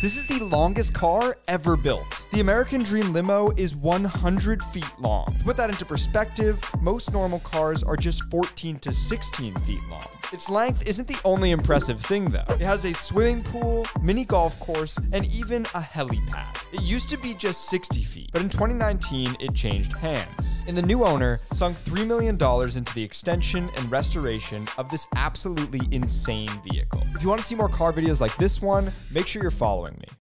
This is the longest car ever built. The American Dream limo is 100 feet long. To put that into perspective, most normal cars are just 14 to 16 feet long. Its length isn't the only impressive thing though. It has a swimming pool, mini golf course, and even a helipad. It used to be just 60 feet, but in 2019, it changed hands. And the new owner sunk $3 million into the extension and restoration of this absolutely insane vehicle. If you want to see more car videos like this one, make sure you're following me.